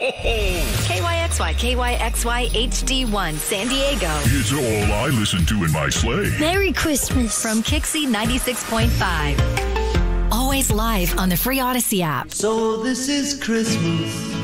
KYXY, KYXY HD1, San Diego. It's all I listen to in my sleigh. Merry Christmas. From KYXY 96.5. Always live on the free Odyssey app. So this is Christmas.